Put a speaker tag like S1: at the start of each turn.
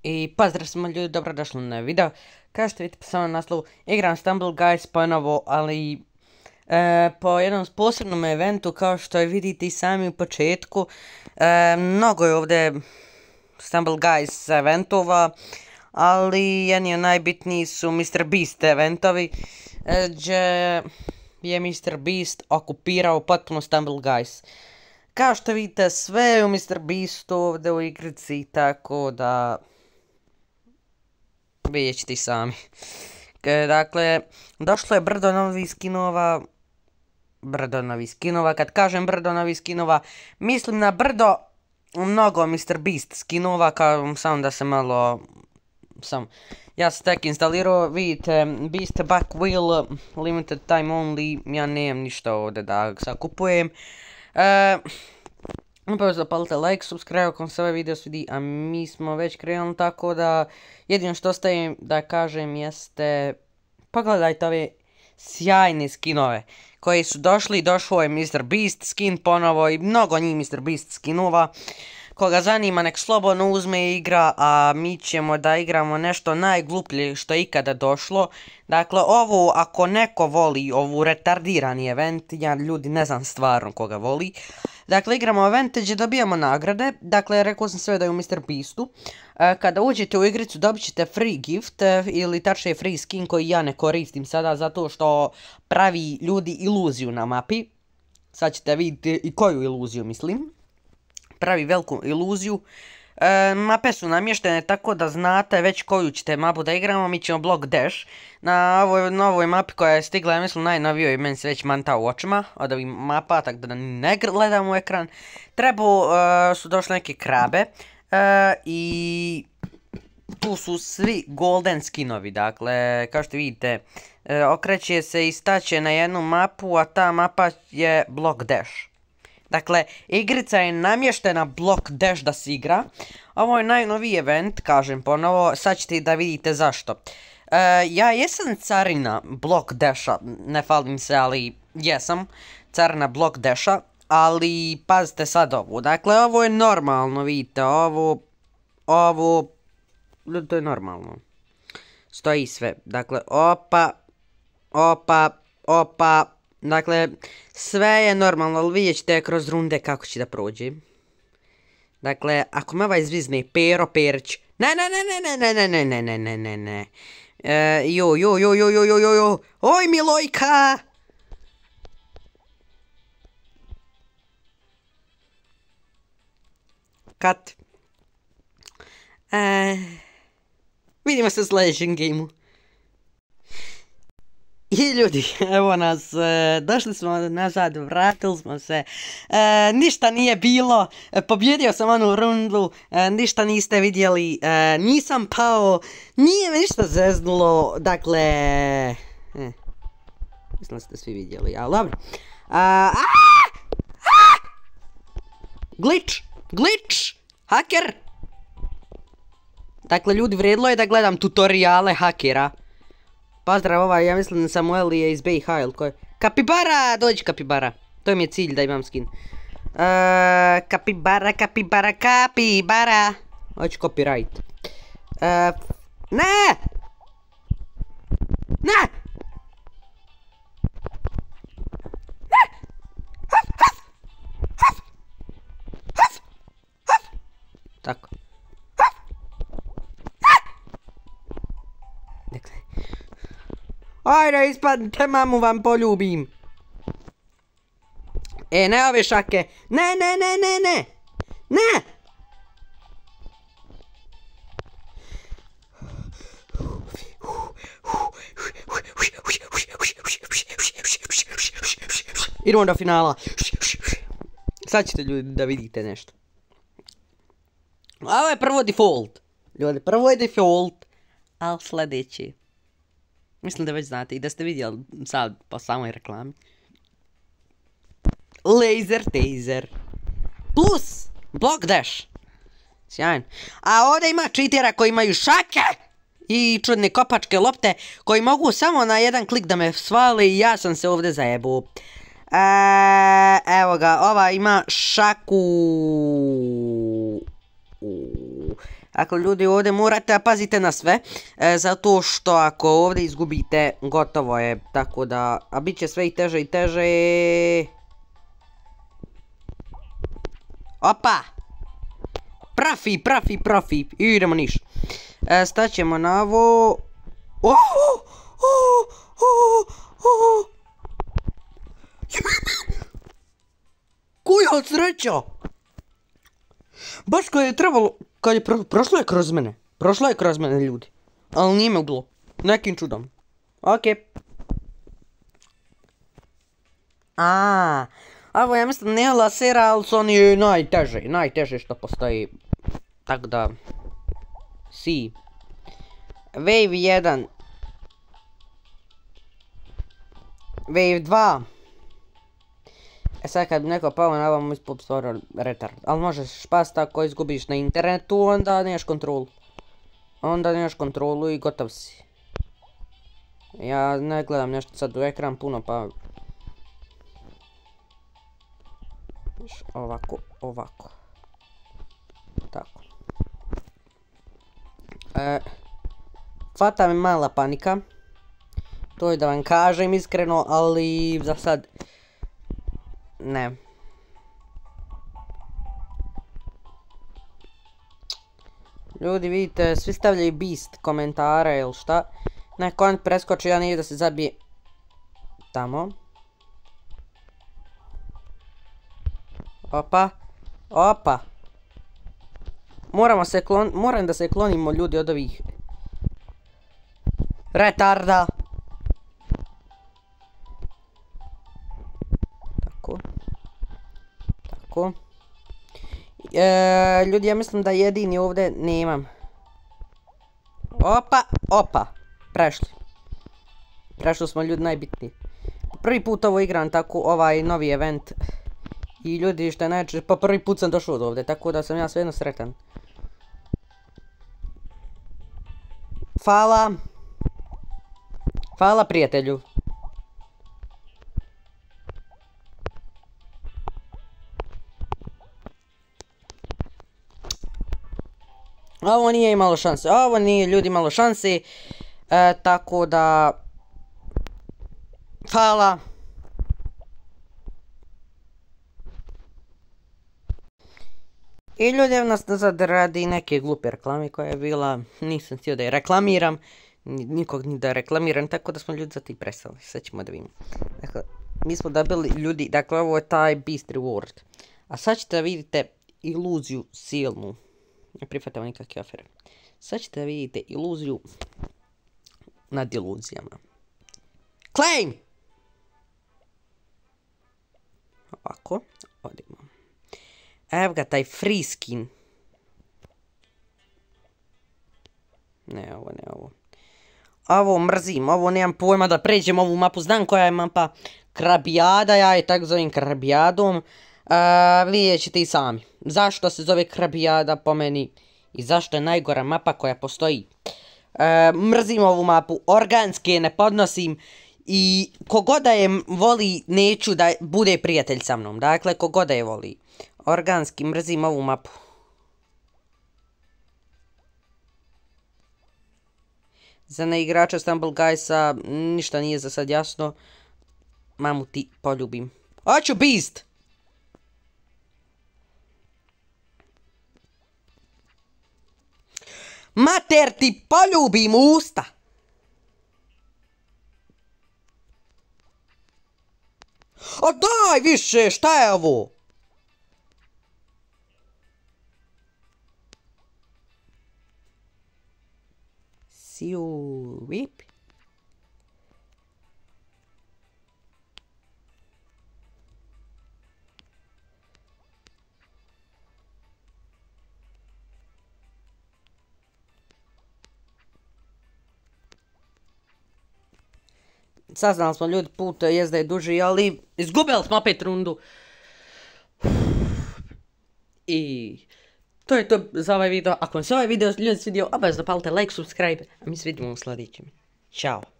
S1: I pozdrav svima ljudi, dobrodošli na video. Kao što vidite po samom naslovu, igram Stumble Guys ponovo, ali po jednom posebnom eventu, kao što je vidite i sami u početku. Mnogo je ovdje Stumble Guys eventova, ali jedni od najbitnijih su MrBeast eventovi, gdje je MrBeast okupirao potpuno Stumble Guys. Kao što vidite, sve je u MrBeastu ovdje u igrici, tako da vidjet ćete i sami. Dakle, došlo je brdo novih skinova. Kad kažem brdo novih skinova, mislim na brdo mnogo MrBeast skinova, kao samo da se malo... Ja sam tek instalirao, vidite, Beast Back Wheel, Limited Time Only, ja nemam ništa ovdje da sad kupujem. Upravo zapalite like, subscribe ako vam se ovaj video svidi, a mi smo već krenuli, tako da jedino što ostaje da kažem jeste pogledajte ove sjajne skinove koji su došli. Došao je MrBeast skin ponovo i mnogo njih MrBeast skinova. Koga zanima nek slobodno uzme i igra, a mi ćemo da igramo nešto najgluplje što je ikada došlo. Dakle, ovo ako neko voli ovu retardirani event, ja ljudi ne znam stvarno koga voli. Dakle, igramo evente gdje dobijamo nagrade. Dakle, rekao sam sve da je u MrBeastu. Kada uđete u igricu dobit ćete free gift, ili tačnije free skin koji ja ne koristim sada zato što pravi ljudi iluziju na mapi. Sad ćete vidjeti i koju iluziju mislim. Pravi veliku iluziju. Mape su namještene tako da znate već koju ćete mapu da igramo. Mi ćemo Block Dash. Na ovoj novoj mapi koja je stigla, ja mislim najnovijoj, i meni se već manta u očima od ovih mapa, tako da ne gledam u ekran. Su došle neke krabe. I tu su svi golden skinovi. Dakle, kao što vidite, okreće se i staće na jednu mapu, a ta mapa je Block Dash. Dakle, igrica je namještena Block Dash da se igra. Ovo je najnoviji event, kažem ponovo, sad ćete da vidite zašto. Ja jesam carina Block Dasha, ne falim se, ali jesam carina Block Dasha, ali pazite sad ovo. Dakle, ovo je normalno, vidite, to je normalno. Stoji sve, dakle, opa. Dakle, sve je normalno, ali vidjet ćete kroz runde kako će da prođe. Dakle, ako me ovaj zvizne Pero Perić... Ne. Oj, Milojka! Kat. Vidimo se u sljedećem gameu. I ljudi, evo nas, došli smo nazad, vratili smo se, ništa nije bilo, pobjedio sam onu rundu, ništa niste vidjeli, nisam pao, nije me ništa zeznulo, dakle, mislim da ste svi vidjeli, ali dobro. Glitch, haker. Dakle, ljudi, vrijedilo je da gledam tutoriale hakera. Pozdrav, ja mislim da Samuel je iz BiH, ili ko je? Kapibara! Dođi Kapibara. To mi je cilj da imam skin. Kapibara. Hoću copyright. Ne! Tako. Ajde, ispadnite, mamu vam poljubim. Ne ove šake. Ne. Idemo do finala. Sad ćete ljudi da vidite nešto. Ovo je prvo default. Ljudi, prvo je default. Ali sljedeći. Mislim da već znate i da ste vidjeli sad po samoj reklami. Laser taser. Plus Block Dash. Sjajno. A ovdje ima cheatera koji imaju šake i čudne kopačke lopte koji mogu samo na jedan klik da me svale i ja sam se ovdje zajebao. Evo ga, ova ima šaku. Ako ljudi ovdje morate pazite na sve, zato što ako ovdje izgubite, gotovo je, tako da, a bit će sve i teže i teže. Opa! Profi, idemo niš. Staćemo na ovo. Koja sreća! Baš kad je trebalo, kad je prošlo je kroz mene ljudi. Ali nije me ubilo, nekim čudom. Okej. Ovo ja mislim ne lasera, ali su oni najteže što postoji. Tako da, si. Wave 1. Wave 2. Sad kad bi neko pao na ovom ispod stvora retard. Ali možeš spasti ako izgubiš na internetu, onda nemaš kontrolu. I gotov si. Ja ne gledam nešto sad u ekran puno pa... Ovako. Tako. Fata me mala panika. To je da vam kažem iskreno, ali za sad... Ne. Ljudi vidite, svi stavljaju beast komentare ili šta. Neko on preskoči, ja nije da se zabije tamo. Opa. Moram da se klonimo ljudi od ovih retarda. Tako. Ljudi, ja mislim da jedini ovdje nemam. Opa. Prešli smo ljudi najbitniji. Prvi put ovo igram tako, ovaj novi event. I ljudi što je najčešće, pa prvi put sam došao od ovdje, tako da sam ja svejedno sretan. Hvala prijatelju. Ovo nije imalo šanse, ovo nije ljudi imalo šanse, tako da... Hvala. I ljudi nas nazad radi neke glupe reklame koja je bila, nisam htio da je reklamiram, nikog ni da reklamiram, tako da smo ljudi za ti presali, sad ćemo da vidimo. Dakle, mi smo dobili ljudi, dakle ovo je taj beast reward, a sad ćete da vidite iluziju silnu, ne prihvatamo nikakve afere, sad ćete da vidite iluziju nad iluzijama. Claim! Ovako, odimo. Evo ga taj free skin. Ne ovo. Ovo mrzim, ovo nemam pojma da pređem ovu mapu, znam koja je mapa Krabijada, ja je tako zovem Krabijadom. Vidjet ćete i sami. Zašto se zove Krabijada po meni i zašto je najgora mapa koja postoji. Mrzim ovu mapu, organske ne podnosim i kogoda je voli neću da bude prijatelj sa mnom, dakle kogoda je voli. Organski, mrzim ovu mapu. Za neigrača Stumble Guysa ništa nije za sad jasno. Mamu ti poljubim. Hoću beast! Mater ti poljubim u usta! O daj više, šta je ovo? Whip. Saznali smo ljudi, put jezda je duži, ali izgubili smo opet rundu. I to je to za ovaj video. Ako vam se ovaj video ljudi svidio, obavezno palite like, subscribe, a mi se vidimo u sljedećem. Ćao.